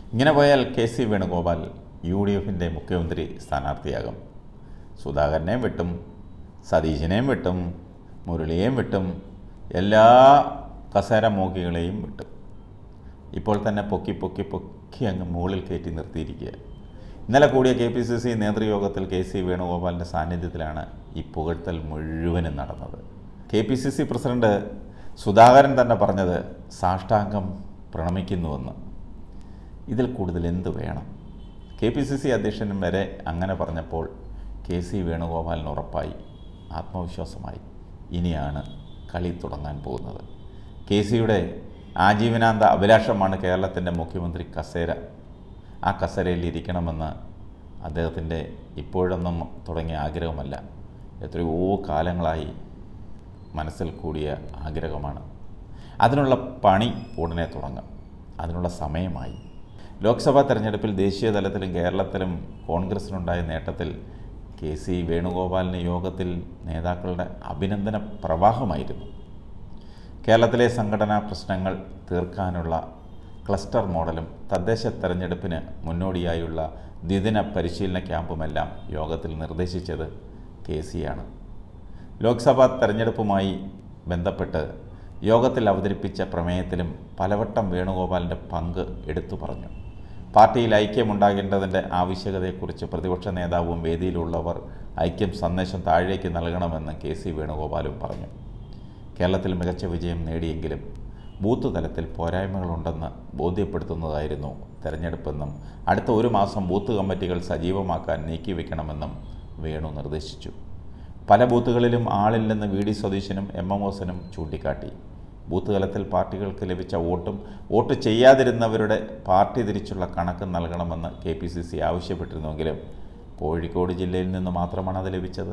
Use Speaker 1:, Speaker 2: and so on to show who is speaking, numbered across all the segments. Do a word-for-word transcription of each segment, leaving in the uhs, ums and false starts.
Speaker 1: ഇങ്ങനെ പോയാൽ K C Venugopal U D എഫിൻ്റെ മുഖ്യമന്ത്രി സ്ഥാനാർത്ഥിയാകും. സുധാകരനെയും വിട്ടും സതീശനെയും വിട്ടും മുരളിയെയും വിട്ടും എല്ലാ കസേര മോഹികളെയും വിട്ടും ഇപ്പോൾ തന്നെ പൊക്കി പൊക്കി പൊക്കി അങ്ങ് മുകളിൽ കയറ്റി നിർത്തിയിരിക്കുക. ഇന്നലെ കൂടിയ കെ പി സി സി നേതൃയോഗത്തിൽ കെ സി വേണുഗോപാലിൻ്റെ സാന്നിധ്യത്തിലാണ് ഈ പുകഴ്ത്തൽ മുഴുവനും നടന്നത്. K P C C president Sudhakaran തന്നെ പറഞ്ഞത് സാഷ്ടാംഗം പ്രണമിക്കുന്നുവെന്ന്. ഇതിൽ കൂടുതൽ എന്ത് വേണം? കെ പി സി സി അധ്യക്ഷനും വരെ അങ്ങനെ പറഞ്ഞപ്പോൾ കെ സി വേണുഗോപാലിന് ഉറപ്പായി, ആത്മവിശ്വാസമായി, ഇനിയാണ് കളി തുടങ്ങാൻ പോകുന്നത്. കെ സിയുടെ ആജീവനാന്ത അഭിലാഷമാണ് കേരളത്തിൻ്റെ മുഖ്യമന്ത്രി കസേര. ആ കസേരയിൽ ഇരിക്കണമെന്ന് അദ്ദേഹത്തിൻ്റെ ഇപ്പോഴൊന്നും തുടങ്ങിയ ആഗ്രഹമല്ല, എത്രയോ കാലങ്ങളായി മനസ്സിൽ കൂടിയ ആഗ്രഹമാണ്. അതിനുള്ള പണി ഉടനെ തുടങ്ങും. അതിനുള്ള സമയമായി. ലോക്സഭാ തെരഞ്ഞെടുപ്പിൽ ദേശീയ തലത്തിലും കേരളത്തിലും കോൺഗ്രസിനുണ്ടായ നേട്ടത്തിൽ കെ സി വേണുഗോപാലിന് യോഗത്തിൽ നേതാക്കളുടെ അഭിനന്ദന പ്രവാഹമായിരുന്നു. കേരളത്തിലെ സംഘടനാ പ്രശ്നങ്ങൾ തീർക്കാനുള്ള ക്ലസ്റ്റർ മോഡലും തദ്ദേശ തെരഞ്ഞെടുപ്പിന് മുന്നോടിയായുള്ള ദ്വിദിന പരിശീലന ക്യാമ്പുമെല്ലാം യോഗത്തിൽ നിർദ്ദേശിച്ചത് കെ സിയാണ്. ലോക്സഭാ തെരഞ്ഞെടുപ്പുമായി ബന്ധപ്പെട്ട് യോഗത്തിൽ അവതരിപ്പിച്ച പ്രമേയത്തിലും പലവട്ടം വേണുഗോപാലിൻ്റെ പങ്ക് എടുത്തു പറഞ്ഞു. പാർട്ടിയിൽ ഐക്യമുണ്ടാകേണ്ടതിൻ്റെ ആവശ്യകതയെക്കുറിച്ച് പ്രതിപക്ഷ നേതാവും വേദിയിലുള്ളവർ ഐക്യം സന്ദേശം താഴേക്ക് നൽകണമെന്ന് കെ സി വേണുഗോപാലും പറഞ്ഞു. കേരളത്തിൽ മികച്ച വിജയം നേടിയെങ്കിലും ബൂത്ത് തലത്തിൽ പോരായ്മകളുണ്ടെന്ന് ബോധ്യപ്പെടുത്തുന്നതായിരുന്നു തെരഞ്ഞെടുപ്പെന്നും അടുത്ത ഒരു മാസം ബൂത്ത് കമ്മിറ്റികൾ സജീവമാക്കാൻ നീക്കിവെക്കണമെന്നും വേണു നിർദ്ദേശിച്ചു. പല ബൂത്തുകളിലും ആളില്ലെന്ന് വി ഡി സതീശനും എം എം ഹോസനും ചൂണ്ടിക്കാട്ടി. ബൂത്ത് തലത്തിൽ പാർട്ടികൾക്ക് ലഭിച്ച വോട്ടും വോട്ട് ചെയ്യാതിരുന്നവരുടെ പാർട്ടി തിരിച്ചുള്ള കണക്ക് നൽകണമെന്ന് കെ പി സി സി ആവശ്യപ്പെട്ടിരുന്നെങ്കിലും കോഴിക്കോട് ജില്ലയിൽ നിന്ന് മാത്രമാണ് അത് ലഭിച്ചത്.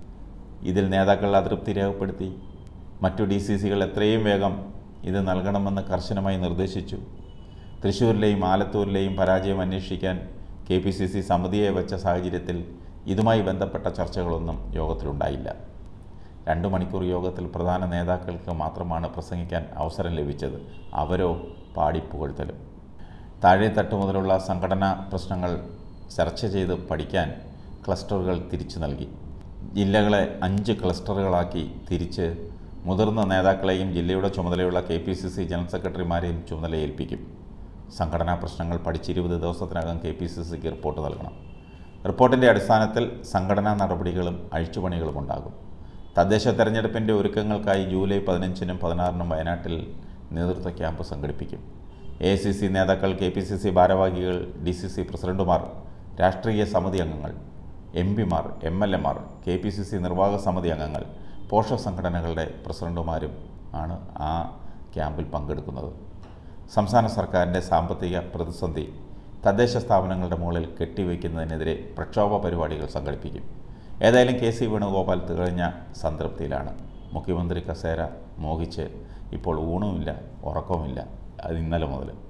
Speaker 1: ഇതിൽ നേതാക്കൾ അതൃപ്തി രേഖപ്പെടുത്തി. മറ്റു ഡി സി സികൾ എത്രയും വേഗം ഇത് നൽകണമെന്ന് കർശനമായി നിർദ്ദേശിച്ചു. തൃശ്ശൂരിലെയും ആലത്തൂരിലെയും പരാജയം അന്വേഷിക്കാൻ കെ പി സി സി സമിതിയെ വെച്ച സാഹചര്യത്തിൽ ഇതുമായി ബന്ധപ്പെട്ട ചർച്ചകളൊന്നും യോഗത്തിലുണ്ടായില്ല. രണ്ടു മണിക്കൂർ യോഗത്തിൽ പ്രധാന നേതാക്കൾക്ക് മാത്രമാണ് പ്രസംഗിക്കാൻ അവസരം ലഭിച്ചത്. അവരോ പാടിപ്പുകഴ്ത്തലും. താഴെത്തട്ട് മുതലുള്ള സംഘടനാ പ്രശ്നങ്ങൾ ചർച്ച ചെയ്ത് പഠിക്കാൻ ക്ലസ്റ്ററുകൾ തിരിച്ചു നൽകി. ജില്ലകളെ അഞ്ച് ക്ലസ്റ്ററുകളാക്കി തിരിച്ച് മുതിർന്ന നേതാക്കളെയും ജില്ലയുടെ ചുമതലയുള്ള K P C C general സെക്രട്ടറിമാരെയും ചുമതലയേൽപ്പിക്കും. സംഘടനാ പ്രശ്നങ്ങൾ പഠിച്ച് ഇരുപത് ദിവസത്തിനകം കെ പി സി സിക്ക് റിപ്പോർട്ട് നൽകണം. റിപ്പോർട്ടിൻ്റെ അടിസ്ഥാനത്തിൽ സംഘടനാ നടപടികളും അഴിച്ചുപണികളും ഉണ്ടാകും. തദ്ദേശ തെരഞ്ഞെടുപ്പിൻ്റെ ഒരുക്കങ്ങൾക്കായി ജൂലൈ പതിനഞ്ചിനും പതിനാറിനും വയനാട്ടിൽ നേതൃത്വ ക്യാമ്പ് സംഘടിപ്പിക്കും. എ ഐ സി സി നേതാക്കൾ, കെ പി സി സി ഭാരവാഹികൾ, ഡി സി സി പ്രസിഡന്റുമാർ, രാഷ്ട്രീയ സമിതി അംഗങ്ങൾ, എം പിമാർ, എം എൽ എമാർ, കെ പി സി സി നിർവാഹക സമിതി അംഗങ്ങൾ, പോഷക സംഘടനകളുടെ പ്രസിഡന്റുമാരും ആണ് ആ ക്യാമ്പിൽ പങ്കെടുക്കുന്നത്. സംസ്ഥാന സർക്കാരിൻ്റെ സാമ്പത്തിക പ്രതിസന്ധി തദ്ദേശ സ്ഥാപനങ്ങളുടെ മുകളിൽ കെട്ടിവയ്ക്കുന്നതിനെതിരെ പ്രക്ഷോഭ പരിപാടികൾ സംഘടിപ്പിക്കും. ഏതായാലും കെ സി വേണുഗോപാൽ തികഞ്ഞ സംതൃപ്തിയിലാണ്. മുഖ്യമന്ത്രി കസേര മോഹിച്ച് ഇപ്പോൾ ഊണുമില്ല, ഉറക്കവുമില്ല. അത് ഇന്നലെ മുതൽ.